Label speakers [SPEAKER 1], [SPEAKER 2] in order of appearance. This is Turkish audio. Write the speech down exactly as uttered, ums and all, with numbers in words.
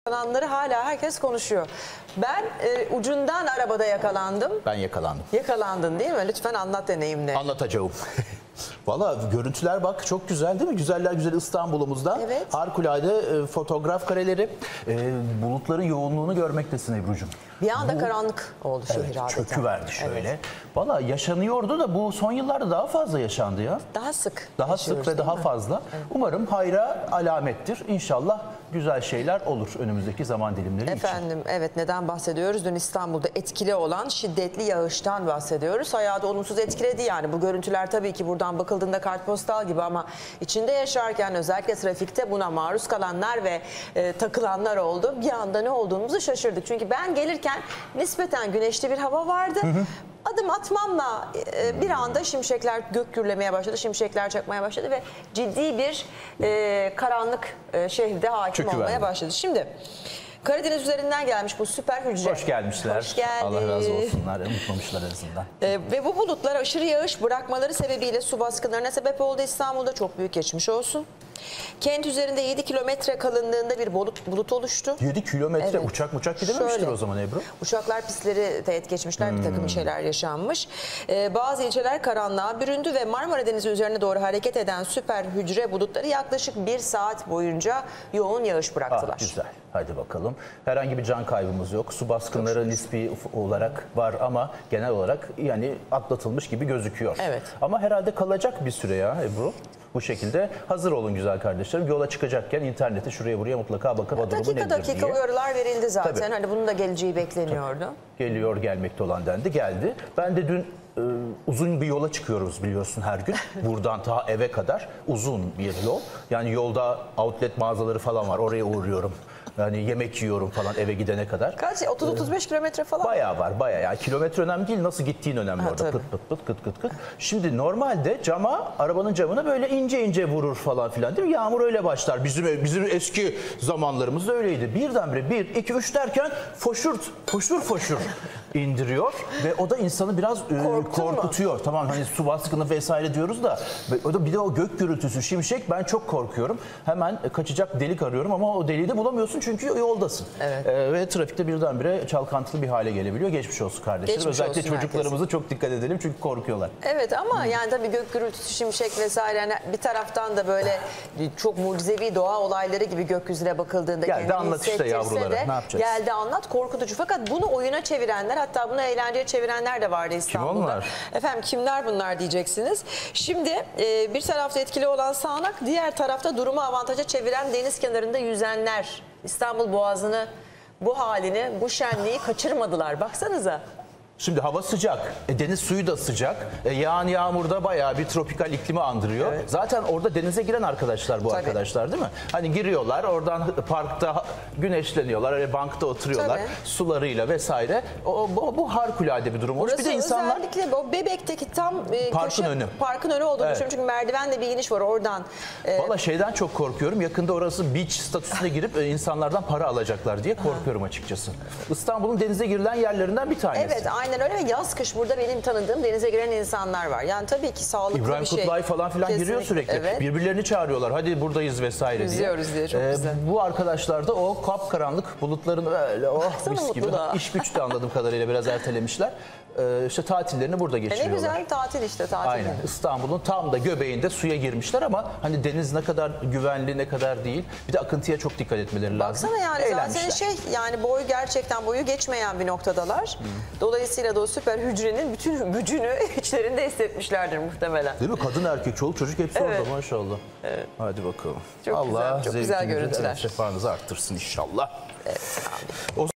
[SPEAKER 1] Yaşananları hala herkes konuşuyor. Ben e, ucundan arabada yakalandım.
[SPEAKER 2] Ben yakalandım.
[SPEAKER 1] Yakalandın değil mi? Lütfen anlat deneyimle.
[SPEAKER 2] Anlatacağım. Valla görüntüler bak çok güzel değil mi? Güzeller güzel İstanbul'umuzda.
[SPEAKER 1] Evet.
[SPEAKER 2] Harikulade e, fotoğraf kareleri. E, bulutların yoğunluğunu görmektesin Ebru'cum.
[SPEAKER 1] Bir anda
[SPEAKER 2] Bu,
[SPEAKER 1] karanlık oldu şehir
[SPEAKER 2] evet,
[SPEAKER 1] adeta.
[SPEAKER 2] çöküverdi şöyle.
[SPEAKER 1] Evet.
[SPEAKER 2] Valla yaşanıyordu da bu son yıllarda daha fazla yaşandı ya.
[SPEAKER 1] Daha sık.
[SPEAKER 2] Daha sık ve daha
[SPEAKER 1] mi?
[SPEAKER 2] fazla. Evet. Umarım hayra alamettir. İnşallah güzel şeyler olur önümüzdeki zaman dilimleri
[SPEAKER 1] Efendim,
[SPEAKER 2] için.
[SPEAKER 1] evet, neden bahsediyoruz? Dün İstanbul'da etkili olan şiddetli yağıştan bahsediyoruz. Hayatı olumsuz etkiledi yani. Bu görüntüler tabii ki buradan bakıldığında kartpostal gibi ama içinde yaşarken özellikle trafikte buna maruz kalanlar ve e, takılanlar oldu. Bir anda ne olduğumuzu şaşırdık. Çünkü ben gelirken nispeten güneşli bir hava vardı. Hı hı. Adım atmamla e, bir anda şimşekler gök gürlemeye başladı, şimşekler çakmaya başladı ve ciddi bir e, karanlık e, şehirde hakim olmaya başladı. Şimdi Karadeniz üzerinden gelmiş bu süper hücre.
[SPEAKER 2] Hoş gelmişler.
[SPEAKER 1] Hoş geldin.
[SPEAKER 2] Allah razı olsunlar. Unutmamışlar en azından.
[SPEAKER 1] E, ve bu bulutlar aşırı yağış bırakmaları sebebiyle su baskınlarına sebep oldu İstanbul'da. Çok büyük geçmiş olsun. Kent üzerinde yedi kilometre kalınlığında bir bulut, bulut oluştu.
[SPEAKER 2] yedi kilometre
[SPEAKER 1] Evet.
[SPEAKER 2] uçak uçak gidememiştir
[SPEAKER 1] Şöyle,
[SPEAKER 2] o zaman Ebru.
[SPEAKER 1] Uçaklar pistleri teğet geçmişler, hmm. bir takım şeyler yaşanmış. Ee, bazı ilçeler karanlığa büründü ve Marmara Denizi üzerine doğru hareket eden süper hücre bulutları yaklaşık bir saat boyunca yoğun yağış bıraktılar.
[SPEAKER 2] Ah, güzel. Hadi bakalım. Herhangi bir can kaybımız yok. Su baskınları nispi olarak var ama genel olarak yani atlatılmış gibi gözüküyor.
[SPEAKER 1] Evet.
[SPEAKER 2] Ama herhalde kalacak bir süre ya Ebru. Bu şekilde hazır olun güzel kardeşlerim. Yola çıkacacakken internete şuraya buraya mutlaka bakıp durumu
[SPEAKER 1] dakika
[SPEAKER 2] nedir
[SPEAKER 1] dakika
[SPEAKER 2] diye.
[SPEAKER 1] uyarılar verildi zaten.
[SPEAKER 2] Tabii.
[SPEAKER 1] Hani bunun da geleceği bekleniyordu.
[SPEAKER 2] Tabii. Geliyor gelmekte olan dendi. Geldi. Ben de dün e, uzun bir yola çıkıyoruz biliyorsun her gün. Buradan ta eve kadar uzun bir yol. Yani yolda outlet mağazaları falan var. Oraya uğruyorum. Yani yemek yiyorum falan eve gidene kadar.
[SPEAKER 1] Kaç? otuz otuz beş kilometre falan?
[SPEAKER 2] Bayağı var bayağı. Yani kilometre önemli değil, nasıl gittiğin önemli
[SPEAKER 1] Ha,
[SPEAKER 2] orada.
[SPEAKER 1] tabii.
[SPEAKER 2] Pıt pıt pıt kıt kıt kıt. Şimdi normalde cama, arabanın camına böyle ince ince vurur falan filan değil mi? Yağmur öyle başlar. Bizim bizim eski zamanlarımızda öyleydi. Birdenbire bir, iki, üç derken foşur foşur foşur indiriyor ve o da insanı biraz e, korkutuyor. Mu? Tamam hani su baskını vesaire diyoruz da o da bir de o gök gürültüsü, şimşek, ben çok korkuyorum. Hemen kaçacak delik arıyorum ama o deliği de bulamıyorsun çünkü yoldasın. Evet. Ee, ve trafikte birdenbire çalkantılı bir hale gelebiliyor. Geçmiş olsun kardeşlerim.
[SPEAKER 1] Geçmiş
[SPEAKER 2] Özellikle
[SPEAKER 1] olsun
[SPEAKER 2] çocuklarımızı
[SPEAKER 1] herkese.
[SPEAKER 2] çok dikkat edelim çünkü korkuyorlar.
[SPEAKER 1] Evet ama hmm. yani tabii gök gürültüsü, şimşek vesaire yani bir taraftan da böyle çok mucizevi doğa olayları gibi gökyüzüne bakıldığında
[SPEAKER 2] geldi
[SPEAKER 1] kendini
[SPEAKER 2] anlat işte yavrulara.
[SPEAKER 1] de,
[SPEAKER 2] ne yapacağız?
[SPEAKER 1] Geldi anlat korkutucu. Fakat bunu oyuna çevirenler, hatta bunu eğlenceye çevirenler de vardı İstanbul'da.
[SPEAKER 2] Kim onlar?
[SPEAKER 1] Efendim kimler bunlar diyeceksiniz. Şimdi e, bir tarafta etkili olan sağanak, diğer tarafta durumu avantaja çeviren deniz kenarında yüzenler. İstanbul Boğazı'nı, bu halini, bu şenliği kaçırmadılar. Baksanıza.
[SPEAKER 2] Şimdi hava sıcak, e, deniz suyu da sıcak, e, yağan yağmurda bayağı bir tropikal iklimi andırıyor. Evet. Zaten orada denize giren arkadaşlar bu Tabii. arkadaşlar değil mi? Hani giriyorlar, oradan parkta güneşleniyorlar, öyle bankta oturuyorlar Tabii. sularıyla vesaire. O, bu, bu harikulade bir durum olmuş.
[SPEAKER 1] Burası
[SPEAKER 2] bir de insanlar
[SPEAKER 1] özellikle o Bebek'teki tam e,
[SPEAKER 2] parkın
[SPEAKER 1] köşe,
[SPEAKER 2] önü.
[SPEAKER 1] Parkın önü olduğunu
[SPEAKER 2] Evet.
[SPEAKER 1] düşünüyorum. Çünkü merdivenle bir iniş var oradan. E,
[SPEAKER 2] Valla şeyden çok korkuyorum. Yakında orası beach statüsüne girip e, insanlardan para alacaklar diye korkuyorum ha. açıkçası. İstanbul'un denize girilen yerlerinden bir tanesi.
[SPEAKER 1] Evet, aynen öyle ve yaz kış burada benim tanıdığım denize giren insanlar var. Yani tabii ki sağlıklı
[SPEAKER 2] İbrahim
[SPEAKER 1] bir şey.
[SPEAKER 2] Kutlay falan filan
[SPEAKER 1] Kesinlikle.
[SPEAKER 2] giriyor sürekli. Evet. Birbirlerini çağırıyorlar. Hadi buradayız vesaire diye.
[SPEAKER 1] İzliyoruz diye çok
[SPEAKER 2] ee,
[SPEAKER 1] güzel.
[SPEAKER 2] Bu arkadaşlar da o kapkaranlık bulutların öyle oh mis gibi. İş güç de anladığım kadarıyla biraz ertelemişler. Ee, işte tatillerini burada geçiriyorlar.
[SPEAKER 1] E ne güzel tatil işte tatil.
[SPEAKER 2] Aynen. İstanbul'un tam da göbeğinde suya girmişler ama hani deniz ne kadar güvenli ne kadar değil. Bir de akıntıya çok dikkat etmeleri lazım.
[SPEAKER 1] Baksana yani zaten şey yani boyu gerçekten boyu geçmeyen bir noktadalar. Hmm. Dolayısıyla da o süper hücrenin bütün gücünü içlerinde hissetmişlerdir muhtemelen.
[SPEAKER 2] Değil mi? Kadın erkek çoluk çocuk hepsi evet. orada maşallah.
[SPEAKER 1] Evet.
[SPEAKER 2] Hadi bakalım.
[SPEAKER 1] Çok
[SPEAKER 2] Allah
[SPEAKER 1] güzel, çok güzel görüntüler.
[SPEAKER 2] Şefanızı arttırsın inşallah.
[SPEAKER 1] Evet, abi.
[SPEAKER 2] O